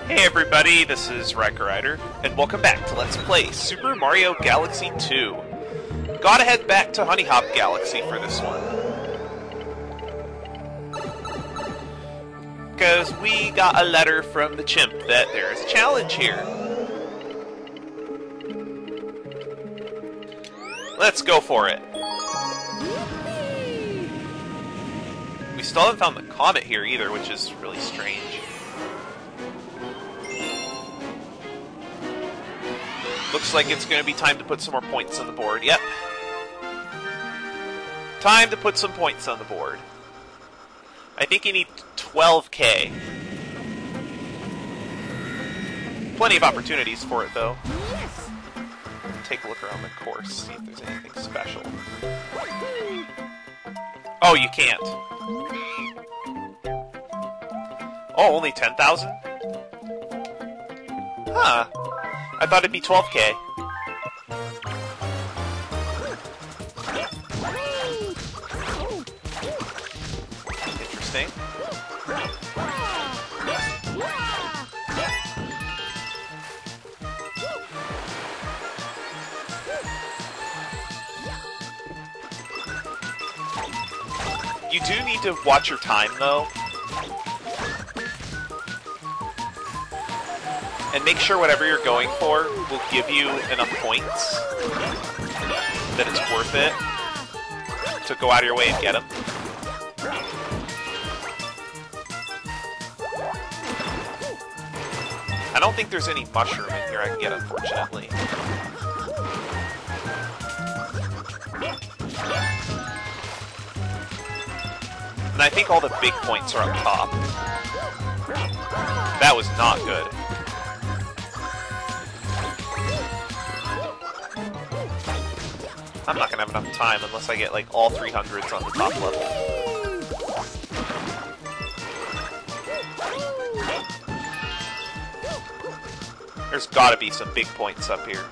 Hey everybody, this is Riker Rider, and welcome back to Let's Play Super Mario Galaxy 2. Gotta head back to Honey Hop Galaxy for this one. Because we got a letter from the chimp that there's a challenge here. Let's go for it. We still haven't found the comet here either, which is really strange. Looks like it's going to be time to put some more points on the board. Yep. Time to put some points on the board. I think you need 12k. Plenty of opportunities for it, though. Take a look around the course, see if there's anything special. Oh, you can't. Oh, only 10,000? Huh. I thought it'd be 12k. Interesting. You do need to watch your time, though. And make sure whatever you're going for will give you enough points that it's worth it to go out of your way and get them. I don't think there's any mushroom in here I can get, unfortunately. And I think all the big points are up top. That was not good. I'm not gonna have enough time unless I get like all 300s on the top level. There's gotta be some big points up here.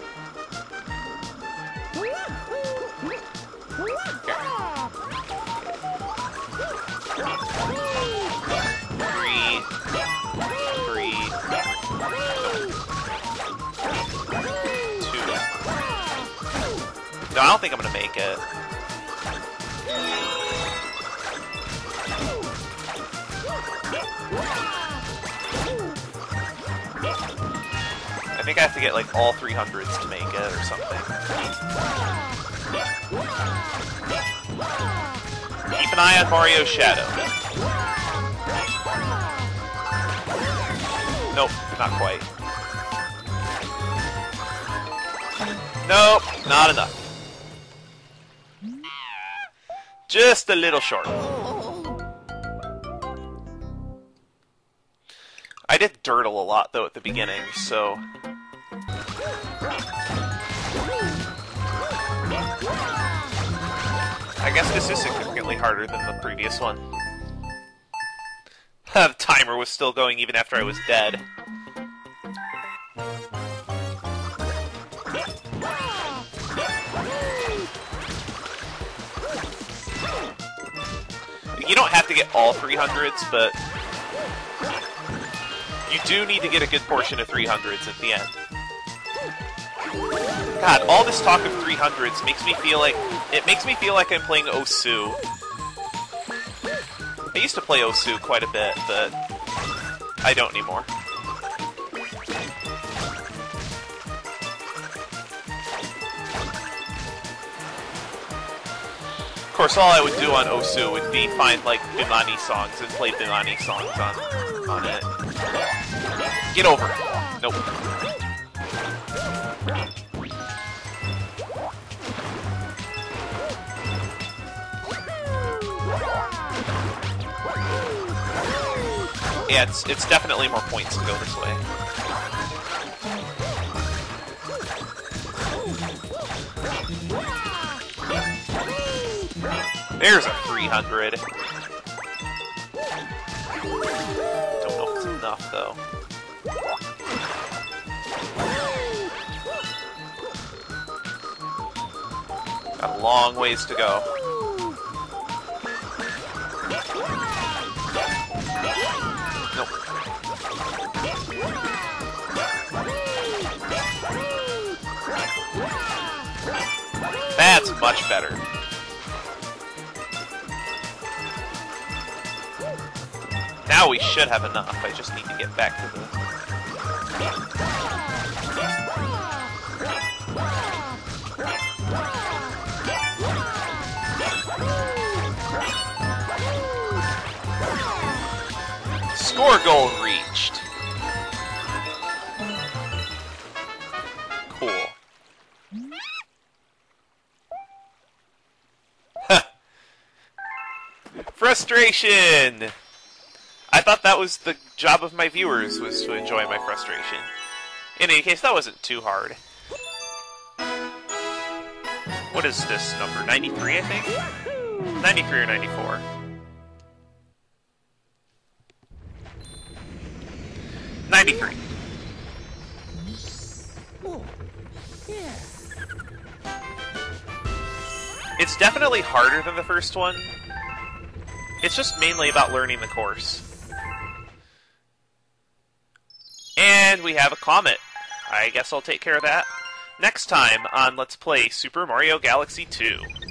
No, I don't think I'm gonna make it. I think I have to get like all 300s to make it or something. Keep an eye on Mario's shadow. Nope, not quite. Nope, not enough. Just a little short. I did Dirtle a lot, though, at the beginning, so... I guess this is significantly harder than the previous one. The timer was still going even after I was dead. You don't have to get all 300s, but you do need to get a good portion of 300s at the end. God, all this talk of 300s makes me feel like I'm playing Osu. I used to play Osu quite a bit, but I don't anymore. Of course, all I would do on Osu would be find, like, Bimani songs and play Bimani songs on it. Get over it. Nope. Yeah, it's definitely more points to go this way. There's a 300. Don't know if it's enough, though. Got a long ways to go. Nope. much better. Now we should have enough. I just need to get back to the... Score goal reached. Cool. Frustration! I thought that was the job of my viewers, was to enjoy my frustration. In any case, that wasn't too hard. What is this number? 93, I think? 93 or 94. 93. It's definitely harder than the first one. It's just mainly about learning the course. And we have a comet. I guess I'll take care of that next time on Let's Play Super Mario Galaxy 2.